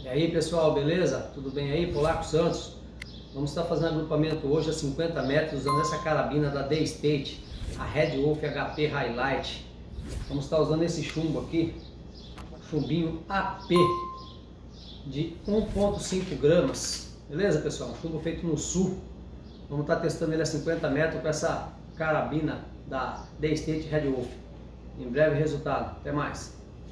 E aí pessoal, beleza? Tudo bem aí? Polaco Santos. Vamos estar fazendo agrupamento hoje a 50 metros usando essa carabina da Daystate, a Red Wolf HP Highlight. Vamos estar usando esse chumbo aqui, chumbinho AP de 1,5 gramas. Beleza pessoal? Um chumbo feito no sul. Vamos estar testando ele a 50 metros com essa carabina da Daystate Red Wolf. Em breve resultado. Até mais.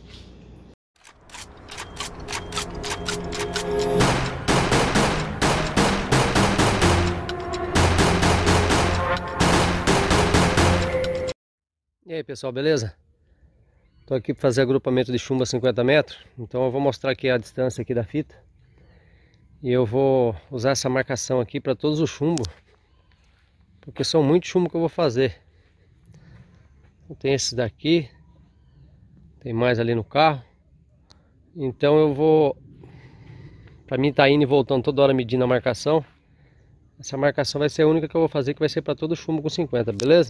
E aí pessoal, beleza? Estou aqui para fazer agrupamento de chumbo a 50 metros. Então eu vou mostrar aqui a distância aqui da fita. E eu vou usar essa marcação aqui para todos os chumbos, porque são muitos chumbos que eu vou fazer. Tem esses daqui, tem mais ali no carro. Então eu vou, para mim tá indo e voltando toda hora medindo a marcação. Essa marcação vai ser a única que eu vou fazer, que vai ser para todo chumbo com 50, beleza?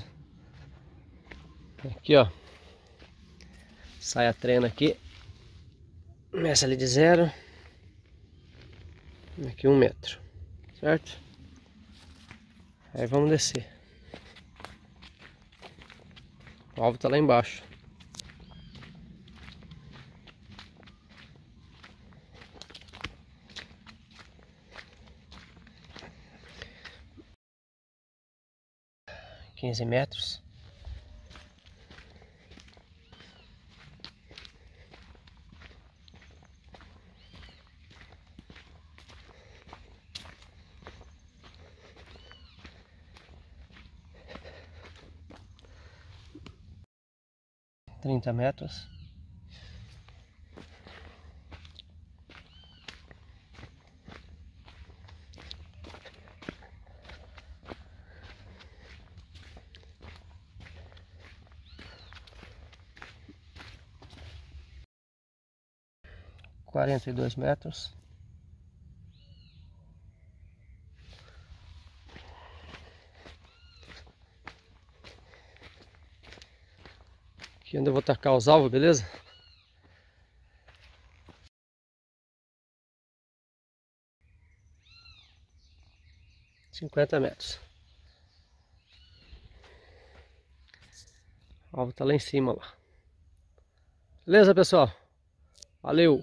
Aqui ó, sai a trena aqui, começa ali de 0, aqui 1 metro, certo? Aí vamos descer. O alvo tá lá embaixo. $15. $30. $42. Aqui onde eu vou tacar os alvos, beleza? $50. O alvo tá lá em cima lá. Beleza, pessoal? Valeu!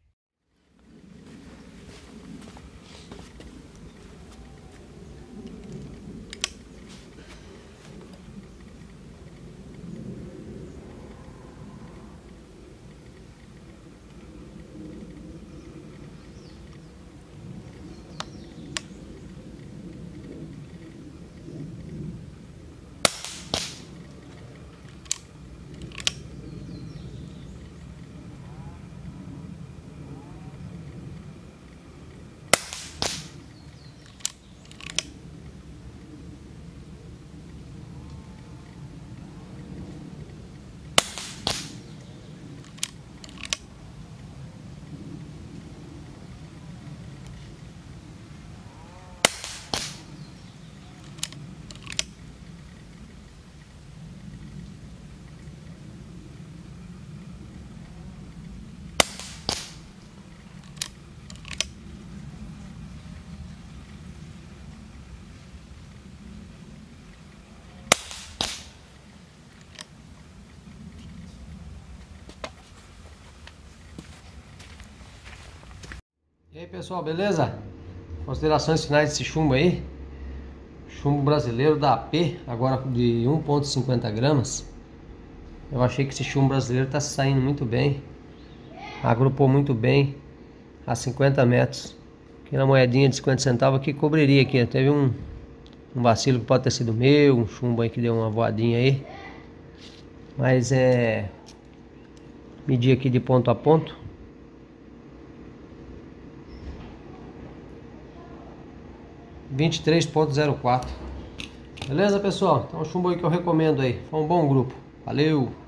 E aí pessoal, beleza? Considerações finais desse chumbo aí. Chumbo brasileiro da AP, agora de 1,50 gramas. Eu achei que esse chumbo brasileiro tá saindo muito bem. Agrupou muito bem a 50 metros. Aqui na moedinha de 50 centavos aqui cobriria aqui. Teve um vacilo que pode ter sido meu, um chumbo aí que deu uma voadinha aí. Mas medir aqui de ponto a ponto. $23,04. Beleza pessoal? Então o chumbo aí que eu recomendo aí. Foi um bom grupo. Valeu!